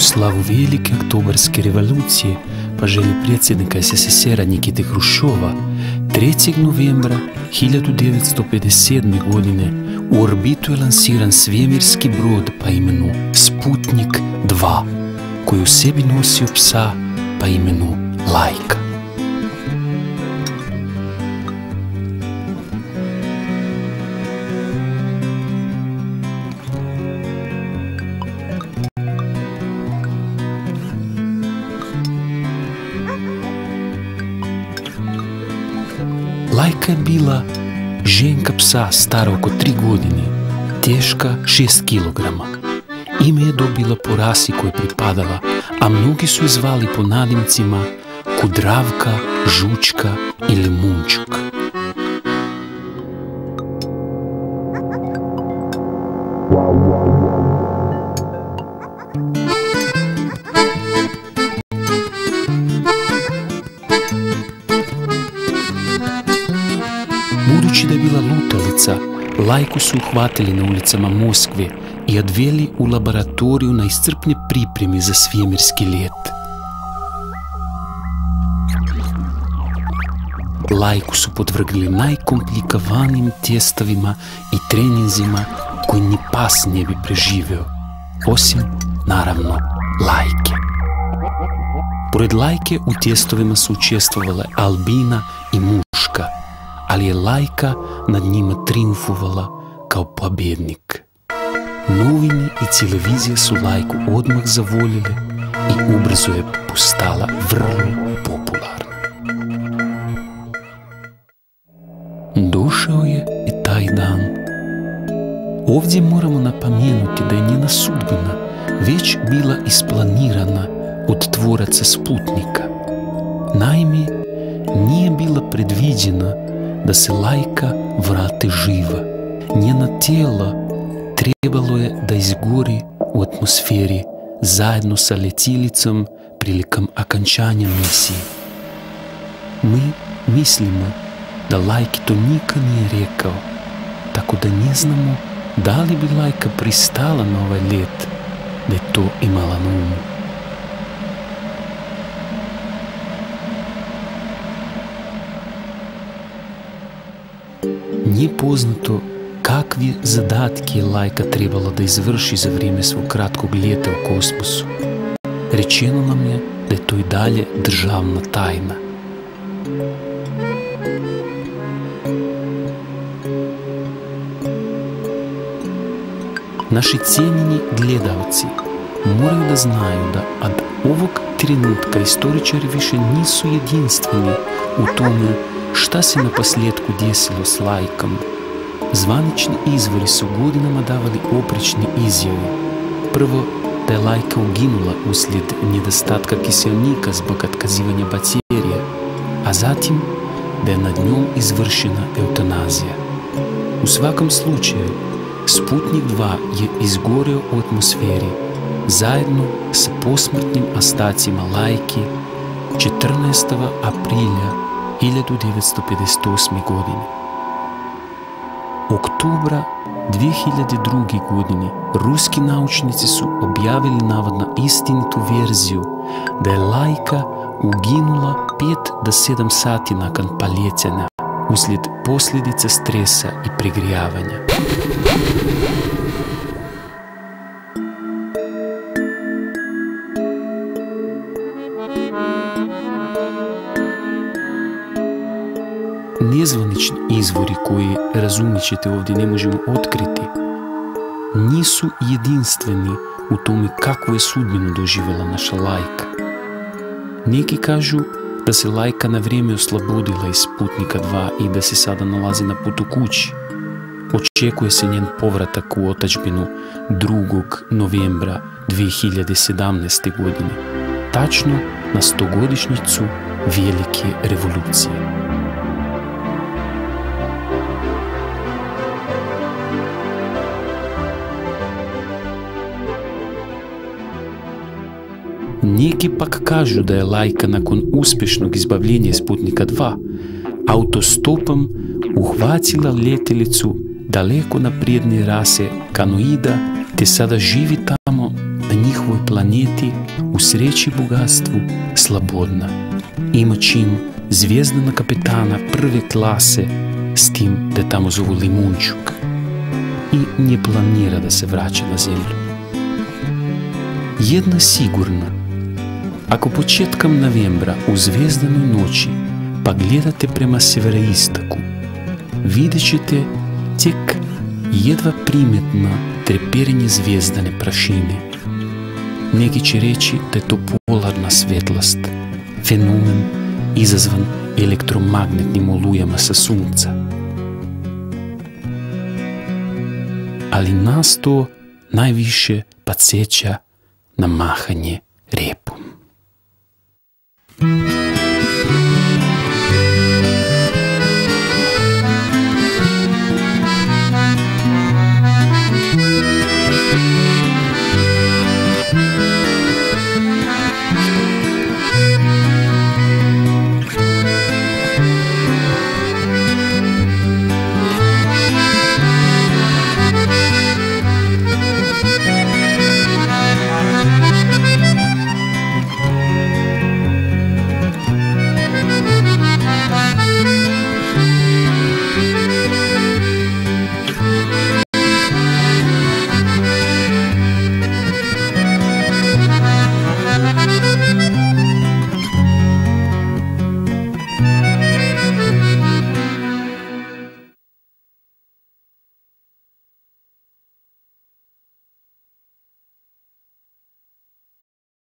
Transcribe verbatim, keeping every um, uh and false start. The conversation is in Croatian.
славу Велике Октоберske революcije, pa želju predsjednika S S S R-a Nikite Hruščova, trećeg novembra hiljadu devetsto pedeset sedme. godine u orbitu je lansiran svemirski brod pa imenu Sputnik dva, koji u sebi nosio psa pa imenu Lajka. Lajka je bila ženka psa stara oko tri godine, teška šest kilograma. Ime je dobila po rasi kojoj pripadala, a mnogi su je zvali po nadimcima Kudravka, Žučka ili Munčuk. Budući da je bila lutalica, Lajku su uhvatili na ulicama Moskve i odveli u laboratoriju na iscrpne pripreme za svemirski let. Lajku su podvrgli najkomplikovanijim testovima i treninzima koji ni pas ne bi preživeo, osim, naravno, Lajke. Pored Lajke u testovima su učestvovale Albina i Muška, ali je Lajka nad njima triumfovala kao pobjednik. Novini i televizija su Lajku odmah zavoljeli i ubrzo je postala vrlo popularna. Došao je i taj dan. Ovdje moramo napomenuti da je njena sudbina već bila isplanirana od tvoraca Sputnika. Naime, nije bila predviđena da se Lajka vrati živa. Njena tijela trebalo je da izgori u atmosferi zajedno sa letjelicom prilikom okončanja misije. Mi mislimo da Lajki to nikad nije rekao, tako da ne znamo da li bi Lajka pristala na ovaj let, da je to imala na umu. Nije poznato kakve zadatke je Lajka trebala da izvrši za vrijeme svog kratkog ljeta u kosmosu. Rečeno nam je da je to i dalje državna tajna. Naši cijenjeni gledalci moraju da znaju da od ovog trenutka istoričari više nisu jedinstveni u tome šta se na posljedku desilo s Lajkom. Zvanični izvori su godinama davali oprečne izjave. Prvo, da je Lajka uginula uslijed nedostatka kiselnika zbog otkazivanja baterije, a zatim da je nad njom izvršena eutanazija. U svakom slučaju, Sputnik dva je izgoreo u atmosferi zajedno sa posmrtnim ostacima Lajke četrnaestog aprila hiljadu devetsto pedeset osme. godine. Oktobra dvije hiljade druge. godine ruski naučnici su objavili navodno istinitu verziju da je Lajka uginula pet do sedam sati nakon poljetanja uslijed posljedica stresa i pregrijavanja. Nezvanični izvori koji, razumjet ćete, ovdje ne možemo otkriti, nisu jedinstveni u tome kakvu je sudbinu doživjela naša Lajka. Neki kažu da se Lajka na vrijeme oslobodila iz Sputnika dva i da se sada nalazi na putu kući. Očekuje se njen povratak u otadžbinu drugog novembra dvije hiljade sedamnaeste. godine, tačno na stogodišnjicu Velike revolucije. Neki pak kažu da je Lajka nakon uspješnog izbavljenja Sputnika dva autostopom uhvatila letjelicu daleko naprednije rase kanoida te sada živi tamo na njihovom ovoj planeti u sreći i bogatstvu slobodna. Ima čin zvijezdana kapetana prve klase s tim da tamo zovu Limunčuk i ne planira da se vraća na zemlju. Jedno je sigurno, ako početkom novembra u zvijezdanoj noći pa gledate prema severoistoku, vidjet ćete tek jedva primjetno treperenje zvijezdane prašine. Neki će reći da je to polarna svetlost, fenomen izazvan elektromagnetnim olujama sa sunca. Ali nas to najviše podsjeća na mahanje repom.